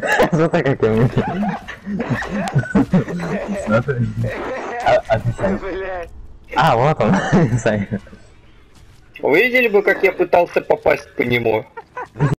Смотри, как я умею. Смотри. А ты сам. Блядь. А, вот он. Сами. Вы видели бы, как я пытался попасть по нему?